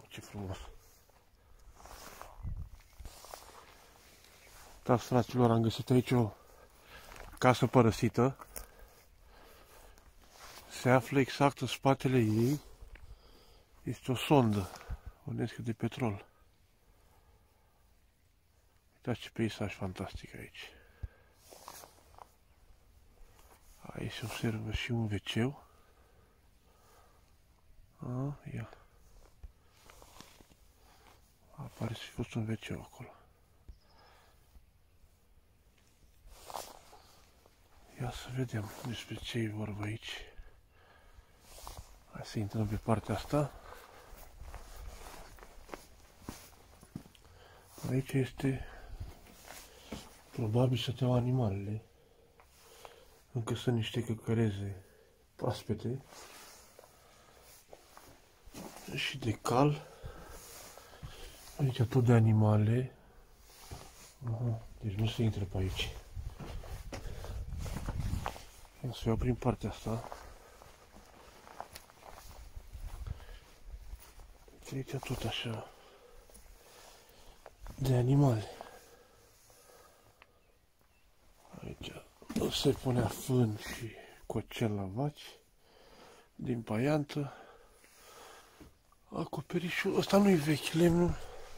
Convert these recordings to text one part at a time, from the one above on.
ce frumos! Da, fraților, am găsit aici o casă părăsită. Se află exact în spatele ei. Este o sondă, bănuiesc de petrol. Uitați ce peisaj fantastic aici. Aici se observă și un WC-ul. Ia. Pare să fi fost un WC acolo. Ia să vedem despre ce e vorba aici. Hai să intrăm pe partea asta. Aici este, probabil stăteau animalele. Încă sunt niște căcăreze proaspete. Și de cal. Aici tot de animale. Deci nu se intră pe aici. O să iau prin partea asta. Aici tot așa de animale. Aici se punea fân și cocel la vaci din paiantă. Acoperișul ăsta nu-i vechi, lemnul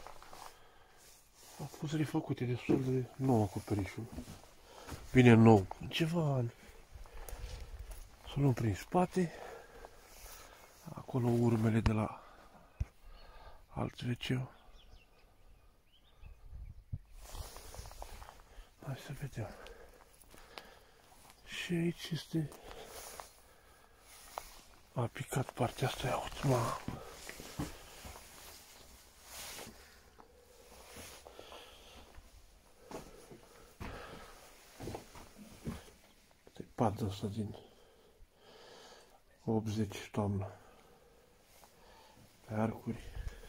a fost refăcut, e destul de nou acoperișul. Bine nou, în ceva ani. Să luăm prin spate. Acolo urmele de la alt WC. Hai să vedem. Și aici este... A picat partea asta, ia uite, mă. Uite pada asta din 80 toamnă. Pe arcuri.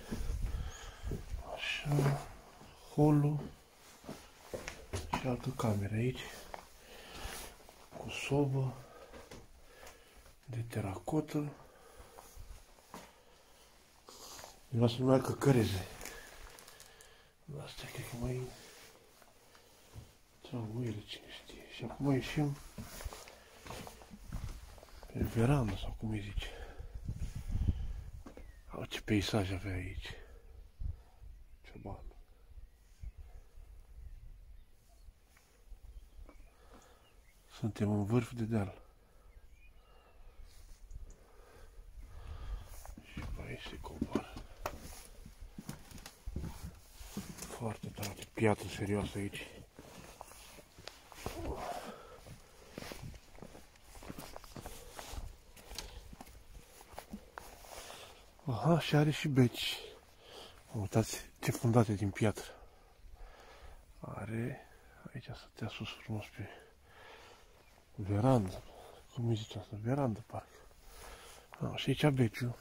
Așa. Holul. Și altă cameră aici. Cu sobă. De teracotă. Vreau să nu mai căcăreze. Astea cred că mai... sau ele, cine știe. Și acum ieșim pe verandă, sau cum îi zice. Au, ce peisaj avea aici. Cioban. Suntem în vârf de deal. Și pe aici se coboară. Foarte tare, piatră serioasă aici. Aha, și are și beci. Uitați ce fundate din piatră. Are, aici stătea sus frumos pe verandă. Cum îi zice asta? Verandă, parcă. Și aici beciul.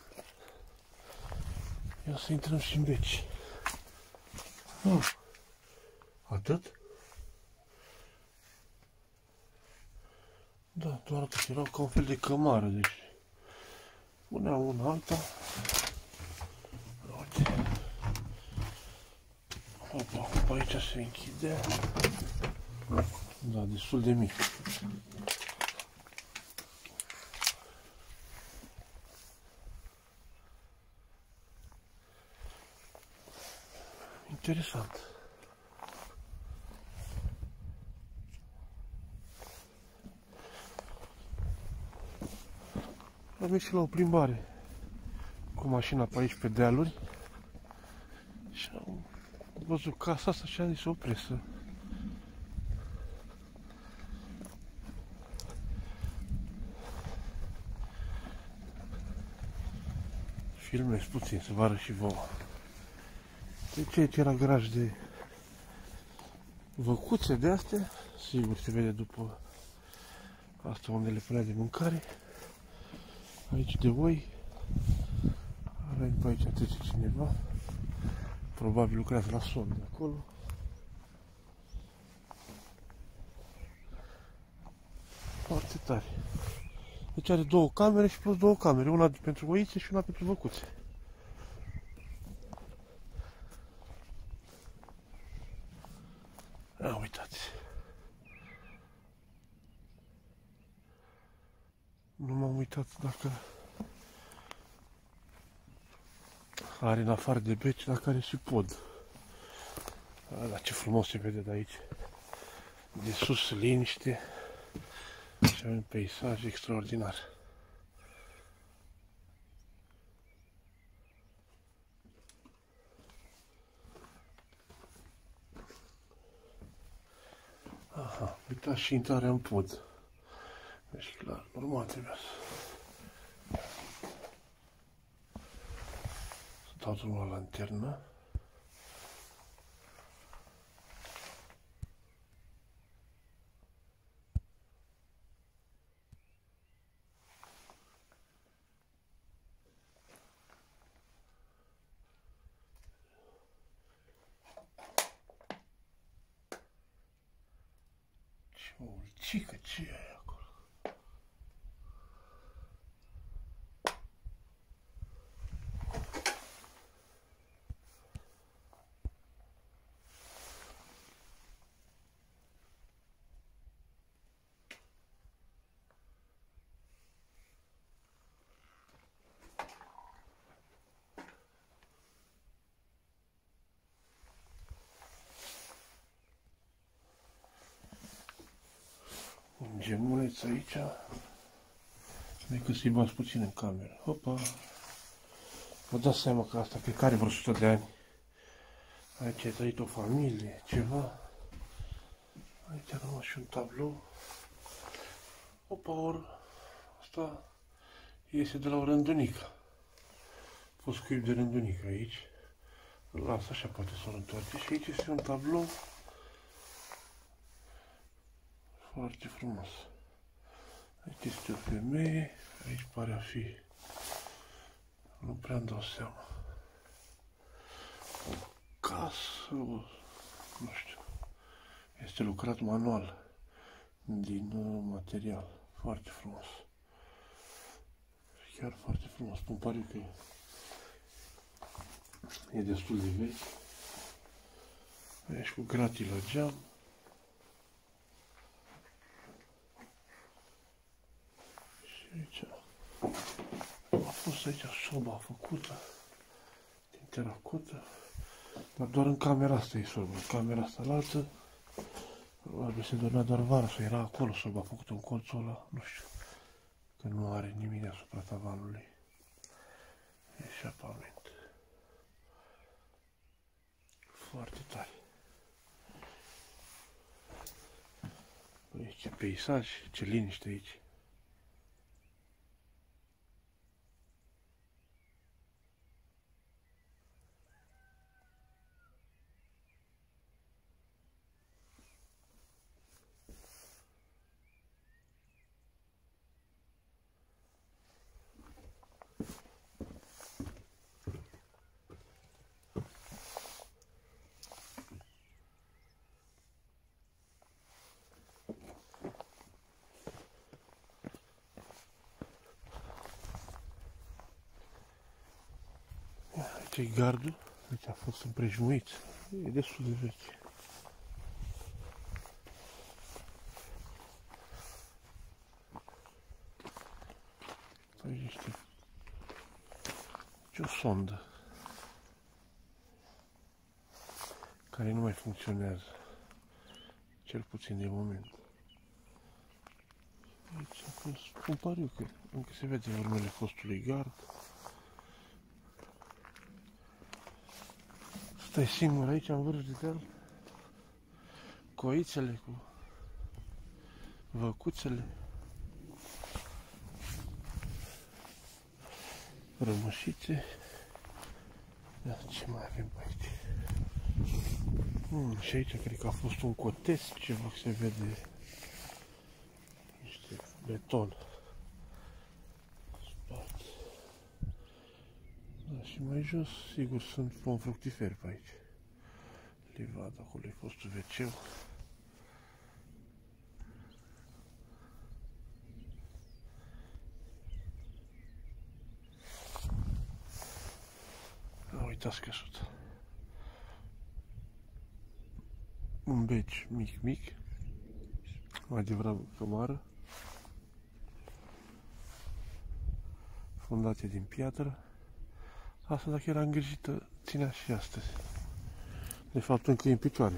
Ia să intrăm și în beci. Atât? Da, doar că erau ca un fel de cămară, deci punea una alta. Uite. Opa, aici se închide. Da, destul de mic. Interesant. Am ieșit la o plimbare cu mașina pe aici pe dealuri și am văzut casa asta și am zis opresc să filmez puțin, să vă arăt și vouă. Deci aici era garaj de văcuțe de astea, sigur se vede după asta unde le punea de mâncare. Aici de oi. Avem pe aici trece cineva. Probabil lucrează la somn de acolo. Foarte tare. Deci are două camere și plus două camere. Una pentru oițe și una pentru văcuțe. Nu m-am uitat dacă are în afară de beci, dacă are și pod. Dar ce frumos se vede de aici. De sus liniște și avem peisaj extraordinar. Aha, uitați și intrarea în pod. Deci clar, normal trebuie să dau drumul la lanternă. Ce ulcică, ce e acolo? Un gemuleț aici. Decât să-i bați puțin în cameră. Hopa! Vă dați seama că asta cred că are vreo 100 de ani. Aici a trăit o familie, ceva. Aici a rămas și un tablou. Opa, ori asta iese de la o rândunică. A fost cuib de rândunică aici. Îl las așa, poate să-l întoarce. Și aici este un tablou foarte frumos. Aici este o femeie, aici pare a fi, nu prea îmi dau seama, o casă, nu știu, este lucrat manual, din material, foarte frumos, chiar foarte frumos, îmi pare că e destul de vechi, aici cu gratii la geam. Aici a fost aici soba făcută din teracotă, dar doar în camera asta e soba, în camera asta la altă, probabil se dormea doar vara sau era acolo soba făcută în colțul ăla, nu știu, că nu are nimic deasupra tavanului, e eșapament, foarte tare. Aici ce peisaj, ce liniște aici. Aici e gardul, aici a fost împrejmuit, e destul de vechi. Aici este o sondă care nu mai funcționează, cel puțin de moment. Aici a fost, îmi pare eu că încă se vede urmele fostului gard. Stai singur aici în vârf de deal, coițele cu văcuțele, rămășițe. Ia, ce mai avem pe aici? Și aici cred că a fost un cotes, ceva că se vede, niște beton spart. Da, și mai jos, sigur, sunt pom fructiferi pe aici. Livada, acolo e fostul WC-ul. Uitați căsuța. Un beci mic, mai adevărat cămară. fundație din piatră. Asta, dacă era îngrijită, ținea și astăzi. De fapt, încă e în picioare.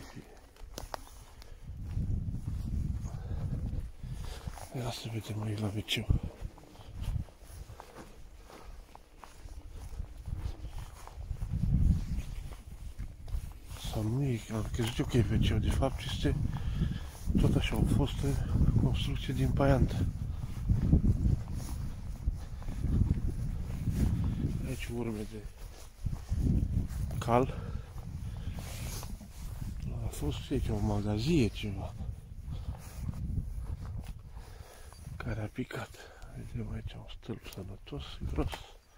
Ia să vedem aici la wc. Sau nu e, am crezut eu că e wc, de fapt este tot așa, o fostă construcție din paiantă. Aici urme de cal. A fost și aici o magazie ceva care a picat. Vedem aici un stâlp sănătos, gros.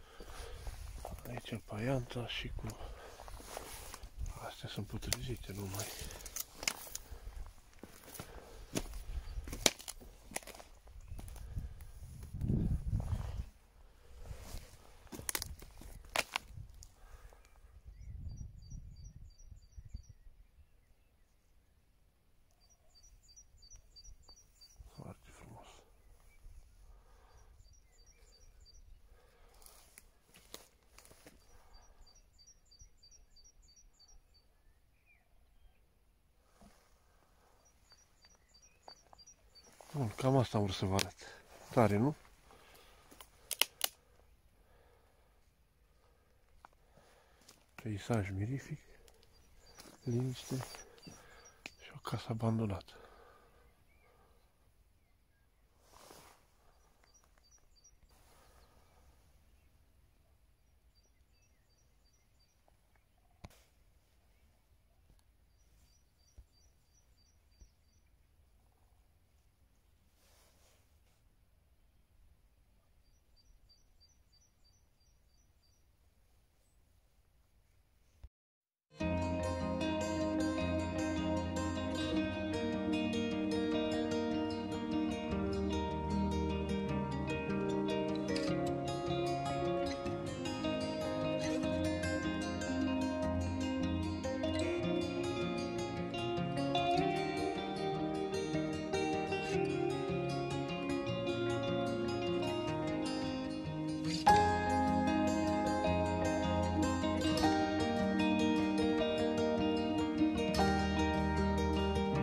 Aici paianta și cu... Astea sunt putrezite numai. Foarte frumos. Bun, cam asta am vrut să vă arăt. Tare, nu? Peisaj mirific, liniște și o casă abandonată.